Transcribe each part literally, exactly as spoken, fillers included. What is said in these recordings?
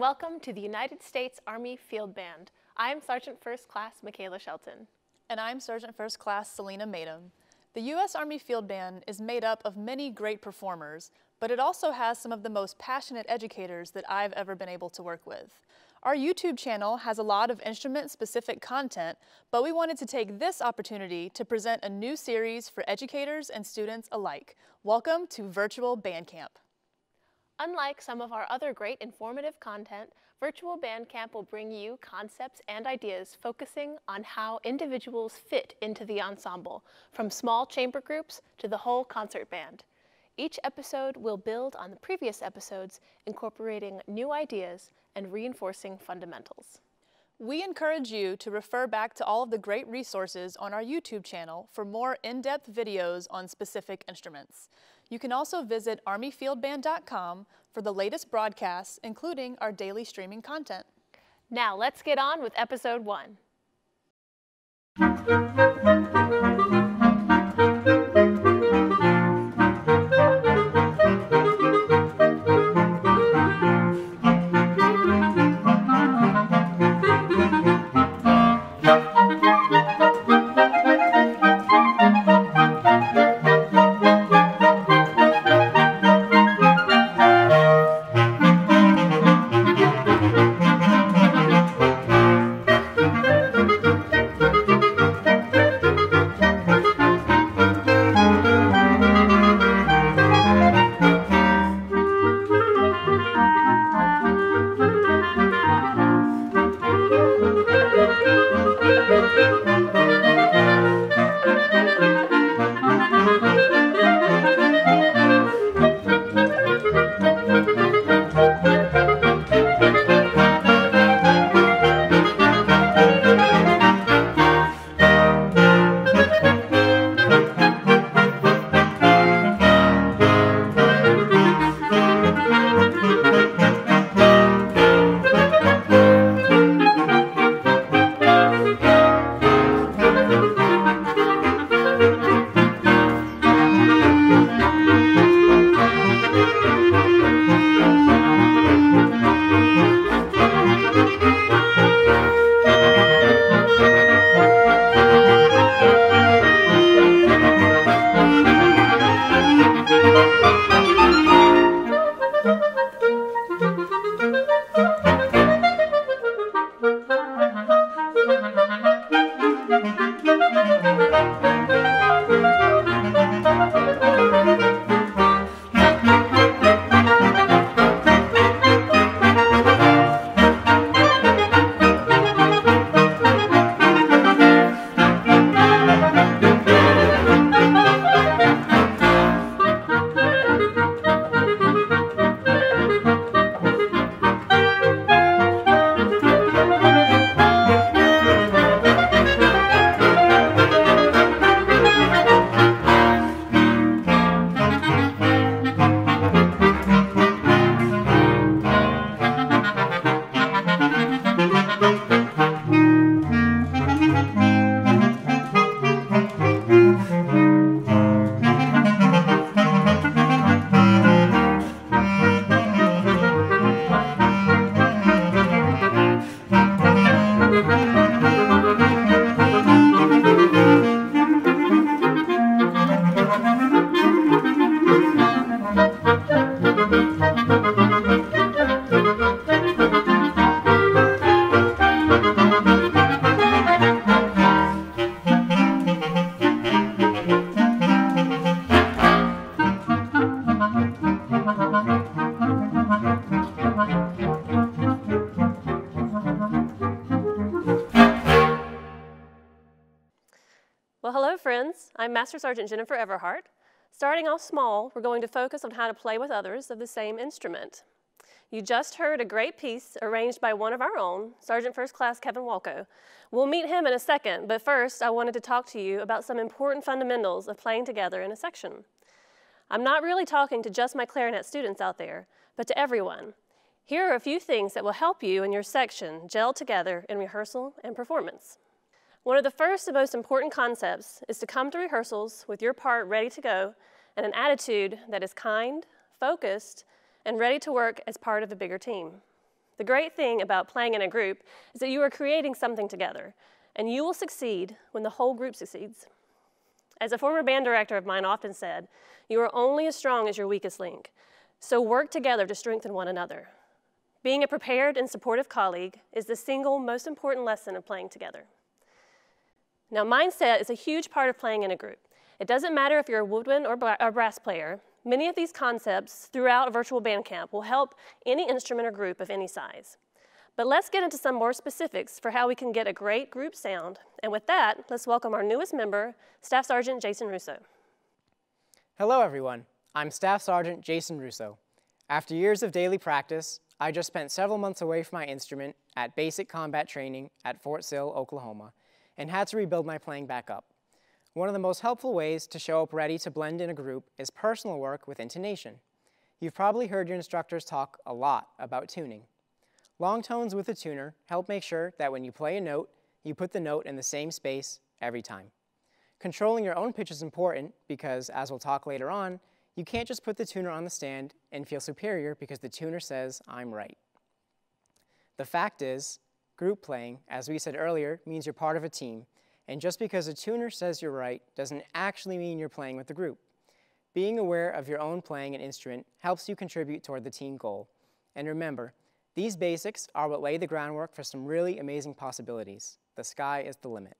welcome to the United States Army Field Band. I'm Sergeant First Class Michaela Shelton. And I'm Sergeant First Class Selena Madem. The U S Army Field Band is made up of many great performers, but it also has some of the most passionate educators that I've ever been able to work with. Our YouTube channel has a lot of instrument-specific content, but we wanted to take this opportunity to present a new series for educators and students alike. Welcome to Virtual Band Camp. Unlike some of our other great informative content, Virtual Band Camp will bring you concepts and ideas focusing on how individuals fit into the ensemble, from small chamber groups to the whole concert band. Each episode will build on the previous episodes, incorporating new ideas and reinforcing fundamentals. We encourage you to refer back to all of the great resources on our YouTube channel for more in-depth videos on specific instruments. You can also visit army field band dot com for the latest broadcasts, including our daily streaming content. Now let's get on with episode one. Well, hello friends, I'm Master Sergeant Jennifer Everhart. Starting off small, we're going to focus on how to play with others of the same instrument. You just heard a great piece arranged by one of our own, Sergeant First Class Kevin Walko. We'll meet him in a second, but first I wanted to talk to you about some important fundamentals of playing together in a section. I'm not really talking to just my clarinet students out there, but to everyone. Here are a few things that will help you and your section gel together in rehearsal and performance. One of the first and most important concepts is to come to rehearsals with your part ready to go and an attitude that is kind, focused, and ready to work as part of a bigger team. The great thing about playing in a group is that you are creating something together, and you will succeed when the whole group succeeds. As a former band director of mine often said, you are only as strong as your weakest link, so work together to strengthen one another. Being a prepared and supportive colleague is the single most important lesson of playing together. Now, mindset is a huge part of playing in a group. It doesn't matter if you're a woodwind or a brass player. Many of these concepts throughout a virtual band camp will help any instrument or group of any size. But let's get into some more specifics for how we can get a great group sound. And with that, let's welcome our newest member, Staff Sergeant Jason Russo. Hello, everyone. I'm Staff Sergeant Jason Russo. After years of daily practice, I just spent several months away from my instrument at basic combat training at Fort Sill, Oklahoma, and had to rebuild my playing back up. One of the most helpful ways to show up ready to blend in a group is personal work with intonation. You've probably heard your instructors talk a lot about tuning. Long tones with a tuner help make sure that when you play a note, you put the note in the same space every time. Controlling your own pitch is important because, as we'll talk later on, you can't just put the tuner on the stand and feel superior because the tuner says, "I'm right." The fact is, group playing, as we said earlier, means you're part of a team, and just because a tuner says you're right doesn't actually mean you're playing with the group. Being aware of your own playing an instrument helps you contribute toward the team goal. And remember, these basics are what lay the groundwork for some really amazing possibilities. The sky is the limit.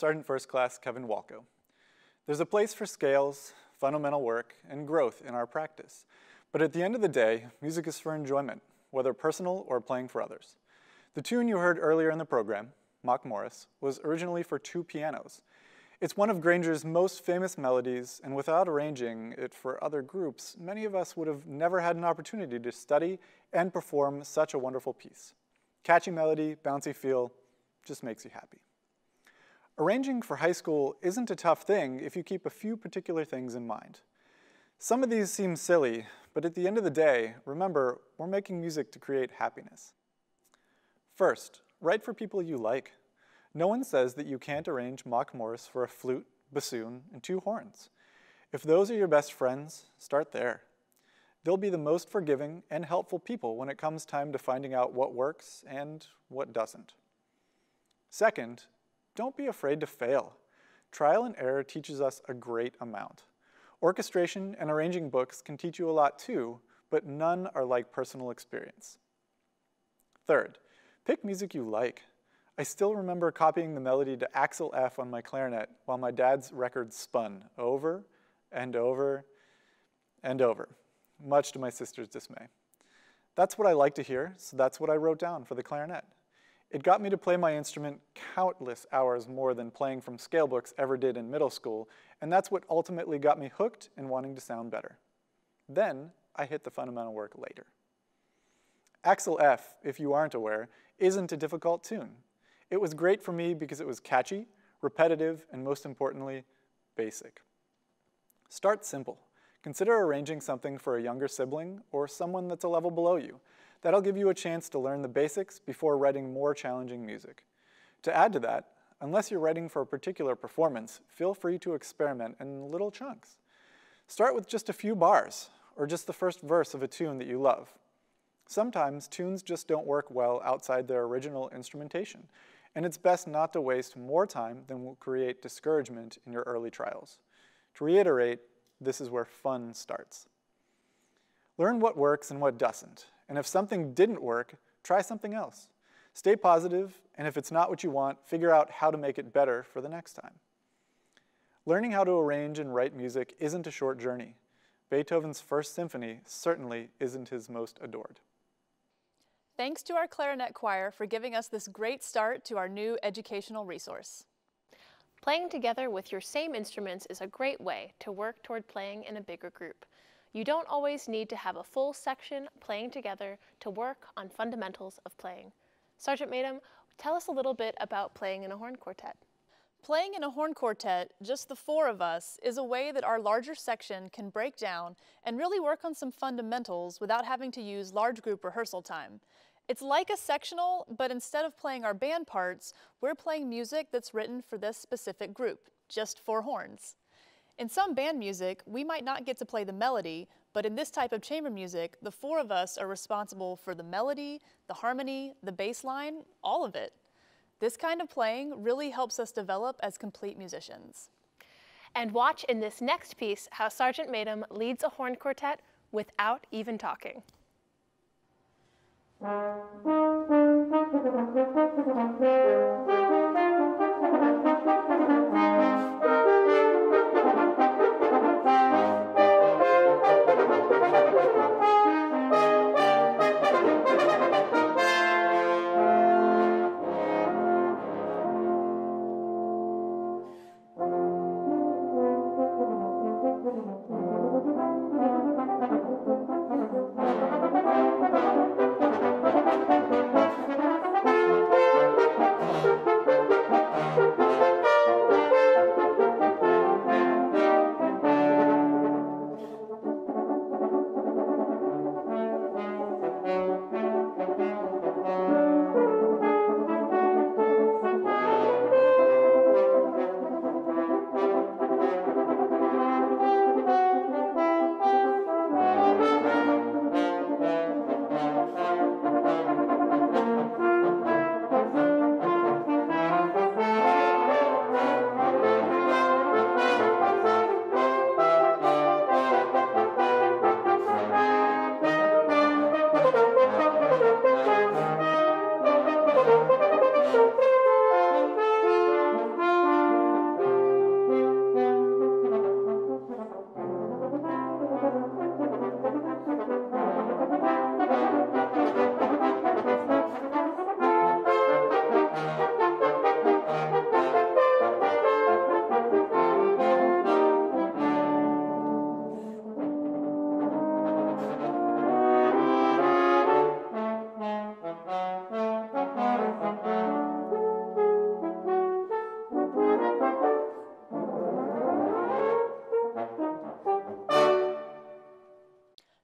Sergeant First Class Kevin Walko. There's a place for scales, fundamental work, and growth in our practice. But at the end of the day, music is for enjoyment, whether personal or playing for others. The tune you heard earlier in the program, Mock Morris, was originally for two pianos. It's one of Granger's most famous melodies, and without arranging it for other groups, many of us would have never had an opportunity to study and perform such a wonderful piece. Catchy melody, bouncy feel, just makes you happy. Arranging for high school isn't a tough thing if you keep a few particular things in mind. Some of these seem silly, but at the end of the day, remember, we're making music to create happiness. First, write for people you like. No one says that you can't arrange Mock Morris for a flute, bassoon, and two horns. If those are your best friends, start there. They'll be the most forgiving and helpful people when it comes time to finding out what works and what doesn't. Second, don't be afraid to fail. Trial and error teaches us a great amount. Orchestration and arranging books can teach you a lot too, but none are like personal experience. Third, pick music you like. I still remember copying the melody to Axel F on my clarinet while my dad's record spun over and over and over, much to my sister's dismay. That's what I like to hear, so that's what I wrote down for the clarinet. It got me to play my instrument countless hours more than playing from scale books ever did in middle school, and that's what ultimately got me hooked and wanting to sound better. Then I hit the fundamental work later. Axel F, if you aren't aware, isn't a difficult tune. It was great for me because it was catchy, repetitive, and most importantly, basic. Start simple. Consider arranging something for a younger sibling or someone that's a level below you. That'll give you a chance to learn the basics before writing more challenging music. To add to that, unless you're writing for a particular performance, feel free to experiment in little chunks. Start with just a few bars, or just the first verse of a tune that you love. Sometimes tunes just don't work well outside their original instrumentation, and it's best not to waste more time than will create discouragement in your early trials. To reiterate, this is where fun starts. Learn what works and what doesn't, and if something didn't work, try something else. Stay positive, and if it's not what you want, figure out how to make it better for the next time. Learning how to arrange and write music isn't a short journey. Beethoven's First Symphony certainly isn't his most adored. Thanks to our clarinet choir for giving us this great start to our new educational resource. Playing together with your same instruments is a great way to work toward playing in a bigger group. You don't always need to have a full section playing together to work on fundamentals of playing. Sergeant Madam, tell us a little bit about playing in a horn quartet. Playing in a horn quartet, just the four of us, is a way that our larger section can break down and really work on some fundamentals without having to use large group rehearsal time. It's like a sectional, but instead of playing our band parts, we're playing music that's written for this specific group, just four horns. In some band music, we might not get to play the melody, but in this type of chamber music, the four of us are responsible for the melody, the harmony, the bass line, all of it. This kind of playing really helps us develop as complete musicians. And watch in this next piece how Sergeant Madam leads a horn quartet without even talking.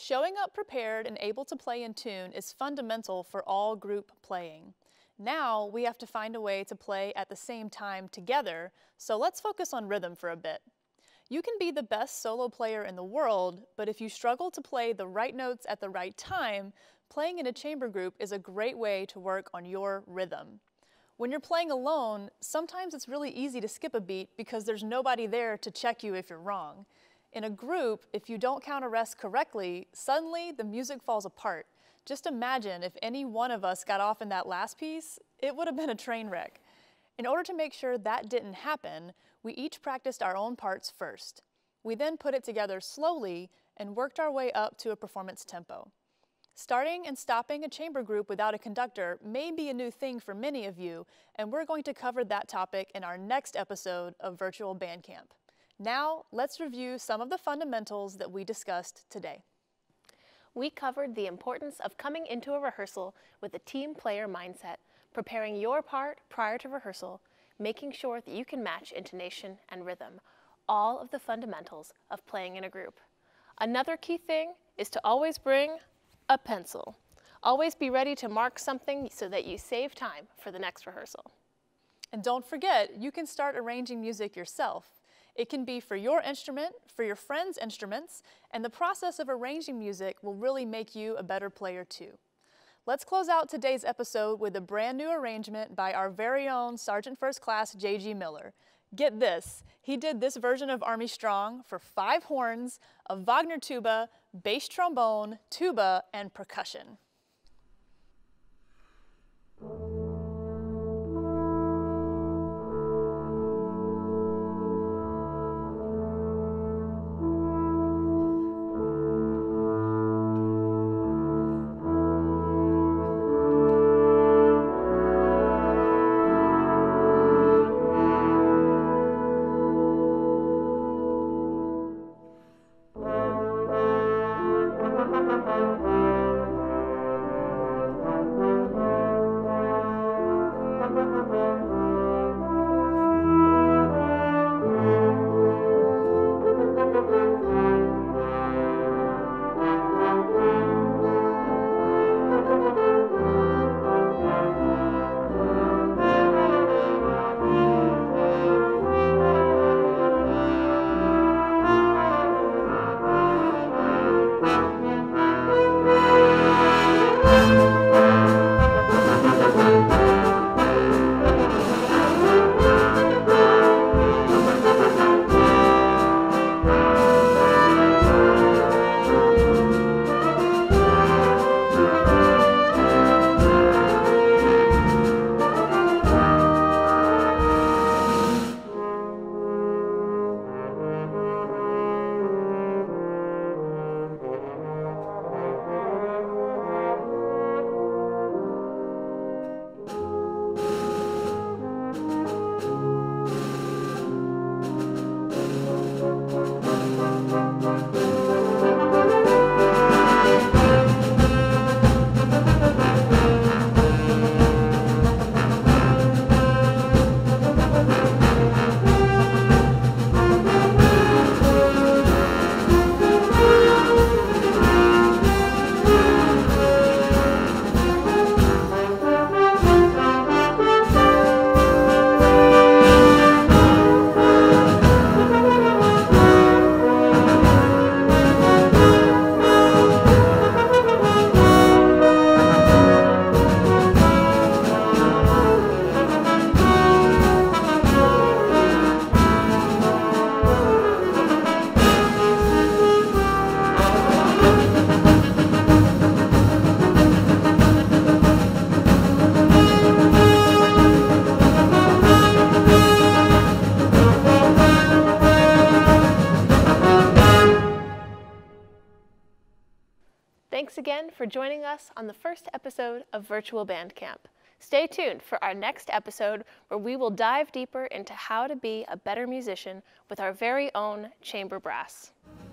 Showing up prepared and able to play in tune is fundamental for all group playing. Now we have to find a way to play at the same time together, so let's focus on rhythm for a bit. You can be the best solo player in the world, but if you struggle to play the right notes at the right time, playing in a chamber group is a great way to work on your rhythm. When you're playing alone, sometimes it's really easy to skip a beat because there's nobody there to check you if you're wrong. In a group, if you don't count a rest correctly, suddenly the music falls apart. Just imagine if any one of us got off in that last piece, it would have been a train wreck. In order to make sure that didn't happen, we each practiced our own parts first. We then put it together slowly and worked our way up to a performance tempo. Starting and stopping a chamber group without a conductor may be a new thing for many of you, and we're going to cover that topic in our next episode of Virtual Band Camp. Now, let's review some of the fundamentals that we discussed today. We covered the importance of coming into a rehearsal with a team player mindset, preparing your part prior to rehearsal, making sure that you can match intonation and rhythm, all of the fundamentals of playing in a group. Another key thing is to always bring a pencil. Always be ready to mark something so that you save time for the next rehearsal. And don't forget, you can start arranging music yourself. It can be for your instrument, for your friends' instruments, and the process of arranging music will really make you a better player too. Let's close out today's episode with a brand new arrangement by our very own Sergeant First Class J G Miller. Get this, he did this version of Army Strong for five horns, a Wagner tuba, bass trombone, tuba, and percussion. Thanks again for joining us on the first episode of Virtual Band Camp. Stay tuned for our next episode where we will dive deeper into how to be a better musician with our very own chamber brass.